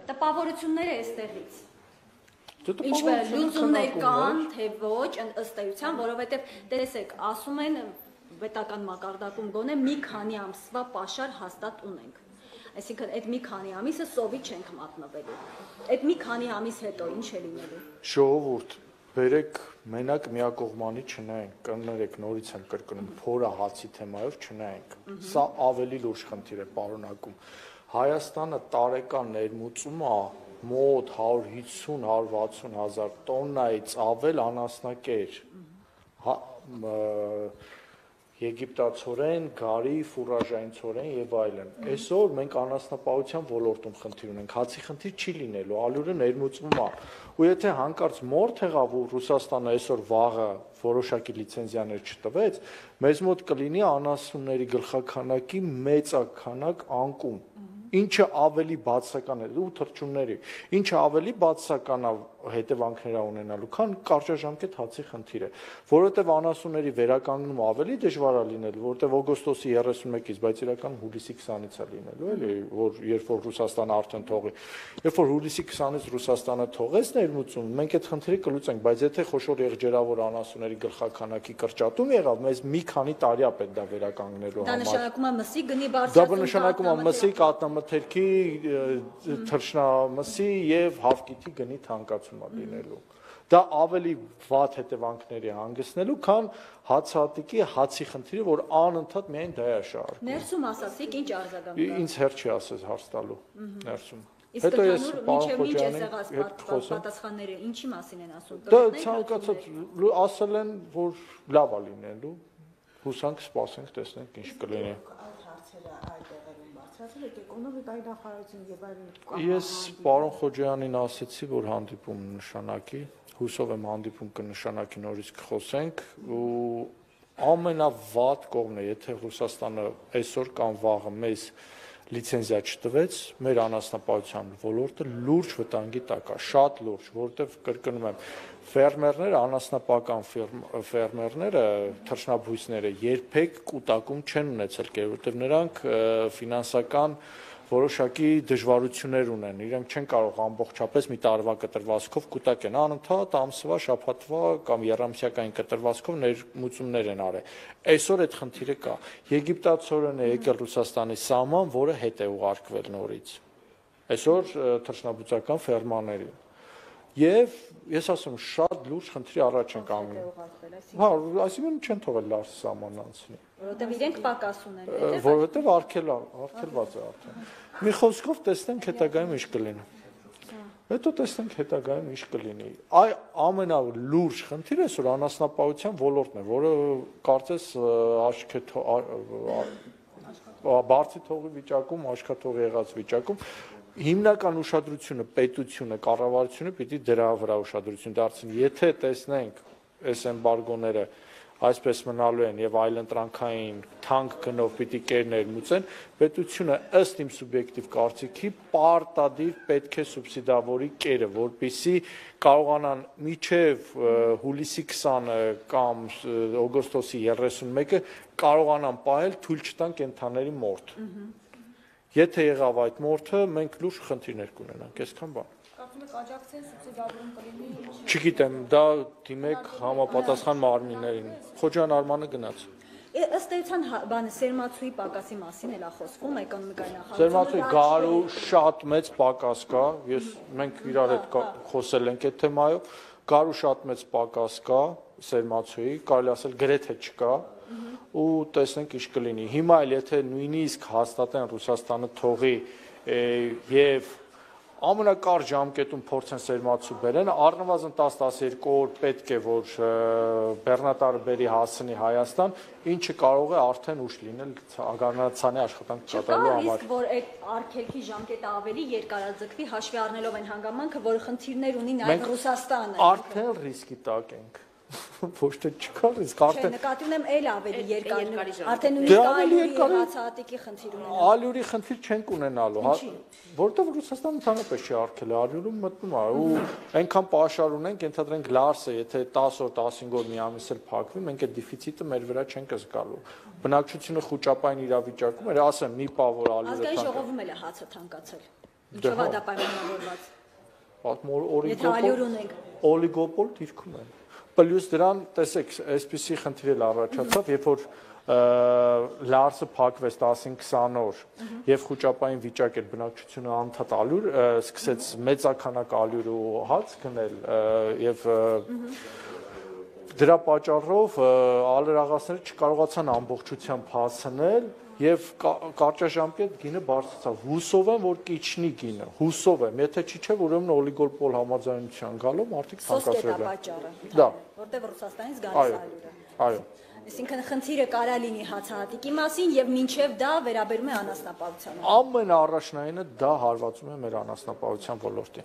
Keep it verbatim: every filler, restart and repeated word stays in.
Տպավորությունները այստեղից։ Ինչ-որ լուծումներ կան, թե ոչ, ըստ էության, որովհետև տեսեք, ասում են պետական մակարդակում գոնե մի քանի ամսվա պաշար հաստատ ունենք։ Այսինքն այդ մի քանի ամիսը սովի չենք մատնվելու։ Այդ մի քանի ամիս հետո ինչ է լինելու։ Ժողովուրդ, բերեք մենակ միակողմանի չնայենք, կներեք նորից եմ կրկնում, փորը հացի թեմայով չնայենք։ Սա ավելի լուրջ խնդիր է պարունակում։ Հայաստանը տարեկան ներմուծում է մոտ հարյուր հիսուն հարյուր վաթսուն հազար տոննայից ավել անասնակեր, եգիպտացորեն, գարի, ֆուրաժային ցորեն եւ այլն։ Այսօր մենք անասնապահության ոլորտում խնդիր ունենք, հացի խնդիր չի լինելու, ալյուրը ներմուծվում է։ Ու եթե հանկարծ մորթ եղավ ու Ռուսաստանը այսօր վաղը որոշակի լիցենզիաներ չտվեց, մեզ մոտ կլինի անասունների գլխաքանակի մեծաքանակ անկում։ Ինչը ավելի բացական է ու թռչունների, ինչը ավելի բացական է հետևանքներ ունենալու, քան կարճաժամկետ հացի խնդիրը, որովհետև անասունների վերականգնումը ավելի դժվար է լինելու, որովհետև օգոստոսի երեսունմեկից, բայց իրականում հուլիսի քսանից է լինելու, էլի, որ երբ որ Ռուսաստանը արդեն թողի, երբ որ հուլիսի քսանից Ռուսաստանը թողեց ներմուծում, մենք այդ խնդիրը կլուծենք, բայց եթե խոշոր եղջերավոր անասունների գլխաքանակի կրճատում եղավ, մեզ մի քանի տարի է պետք դա վերականգնելու համար։ Դա նշանակում է մսի գնի Դա նշանակում է մսի, կատնամթերքի, թռչնամսի եւ հավկիթի գնի թանկացում է լինելու։ Դա ավելի վատ հետևանքների հանգեցնելու, քան հացահատիկի հացի խնդիրը, որ անընդհատ միայն դա է շարժվում։ Ներսում ասացիք, ինչ արձագանք կա։ Ինձ հերթ չի ասես հարց տալու ներսում։ Իսկ ընդհանուր մինչև ինչ եղած պատասխանները ինչի մասին են ասում։ Դա ցանկացած ասել են, որ լավ է լինելու։ Հուսանք, սպասենք, տեսնենք ինչ կլինի։ Էկոնոմիկայի նախարարություն եւ այլն։ Ես պարոն Խոջյանին ասեցի, որ հանդիպում նշանակի, հուսով եմ հանդիպում կնշանակի, նորից կխոսենք ու ամենավատ կողմն է, եթե Ռուսաստանը այսօր կամ վաղը մեզ լիցենզիա չտվեց, մեր անասնապահության ոլորտը լուրջ վտանգի տակ է, շատ լուրջ, որովհետև կրկնում եմ, ֆերմերները, անասնապահական ֆերմերները, թռչնաբույսները երբեք կուտակում չեն ունեցել, որովհետև նրանք ֆինանսական որոշակի դժվարություններ ունեն, իրենք չեն կարող ամբողջապես մի տարվա կտրվածքով կուտակեն, անընդհատ ամսվա, շաբաթվա կամ եռամսյակային կտրվածքով ներմուծումներ են արել։ Այսօր այդ խնդիրը կա։ Եգիպտացորեն է եկել Ռուսաստանի սահման, որը հետ է ուղարկվել նորից։ Այսօր թռչնաբուծական ֆերմաների։ Եվ ես ասում շատ լուրջ խնդրի առաջ ենք կանգնում։ Հա, այսինքն չեն թողել լարս սահման անցնի։ Որովհետև իրենք պակաս ունեն, որովհետև արգել արգելված է արդեն։ Մի խոսքով տեսնենք հետագայում ինչ կլինի։ Հետո տեսնենք հետագայում ինչ կլինի։ Այ ամենալուրջ խնդիրը այսօր անասնապահության ոլորտն է, որը կարծես աչքը բարձի թողի վիճակում, աչքաթողի եղած վիճակում հիմնական ուշադրությունը պետությունը, կառավարությունը պիտի դրա վրա ուշադրություն դարձնի։ Եթե տեսնենք այս էմբարգոները այսպես մնալու են եւ այլընտրանքային թանկ գնով պիտի կերներ մուծեն, պետությունը ըստ իմ սուբյեկտիվ կարծիքի պարտադիր պետք է սուբսիդավորի կերը, որպեսզի կարողանան միջև հուլիսի քսանը կամ օգոստոսի երեսունմեկը կարողանան պահել թույլ չտան կենդանների մորթ։ Եթե եղավ այդ մորթը, մենք լուրջ խնդիրներ կունենանք, այսքան բան։ Կարծում եք աջակցեն սուբսիդավորում կլինի։ Չգիտեմ, դա դիմեք համապատասխան մարմիններին։ Խոջան Արմանը գնաց։ Ըստ էության բանը սերմացուի պակասի մասին էլա խոսվում էկոնոմիկայի նախարարությունը։ Սերմացուի գարու շատ մեծ պակաս կա, ես մենք իրար հետ խոսել ենք այդ թեմայով, գարու շատ մեծ պակաս կա սերմացուի, կարելի ասել գրեթե չկա։ Ու տեսնենք ինչ կլինի։ Հիմա էլ եթե նույնիսկ հաստատեն Ռուսաստանը թողի եւ ամենակարճ ժամկետում փորձեն սերմացու բերեն, առնվազն տասը տասներկու օր պետք է որ բեռնատարը բերի հասնի Հայաստան, ինչը կարող է արդեն ուշ լինել ագարնացանի աշխատանք կատարելու համար։ Իսկ որ այդ արգելքի ժամկետը ավելի երկարաձգվի, հաշվի առնելով այն հանգամանքը, որ խնդիրներ ունի նաեւ Ռուսաստանը։ Արդեն ռիսկի տակ ենք։ Ոչ թե չկա ռիսկ, արդեն նկատի ունեմ էլ ավելի երկար, արդեն նույնիսկ ալյուրի հացահատիկի խնդիր ունենալու։ Ալյուրի խնդիր չենք ունենալու, որովհետև Ռուսաստանը ընդհանրապես չի արգելել, ալյուրում մտնում է ու այնքան պաշար ունենք, ենթադրենք լարսը, եթե տասը օր, տասնհինգ օր մի ամիս էլ փակվի, մենք այդ դեֆիցիտը մեր վրա չենք զգալու։ Բնակչությունը խոճապային իրավիճակում էր, ասեմ, մի պա որ ալյուրը ազգային ժողովում էլ է հացը թանկացել։ Ինչով է դա պայմանավորված։ Պատմող Եթե ալյուր ունենք։ Օլիգոպոլ դիրքում են։ Պլյուս դրան, տեսեք, այսպիսի խնդիր էլ առաջացավ, երբ որ լարսը փակվեց տասին քսան օր եւ խոճապային վիճակ էր բնակչությունը անդադ ալյուր սկսեց մեծականակ ալյուր ու հաց գնել եւ դրա պատճառով ալերաղացները չկարողացան ամբողջությամբ հասնել եւ կարճաժամկետ գինը բարձրացավ։ Հուսով եմ, որ կիչնի գինը, հուսով եմ, եթե չի չէ, ուրեմն օլիգոպոլ համաձայնության գալով մարդիկ ցանկացել են։ Դա, որտեղ Ռուսաստանից գալիս ալյուրը։ Այո։ Այսինքն խնդիրը կարա լինի հացահատիկի մասին եւ մինչեւ դա վերաբերում է անասնապահությանը։ Ամենաառաջնայինը դա հարվածում է մեր անասնապահության ոլորտին։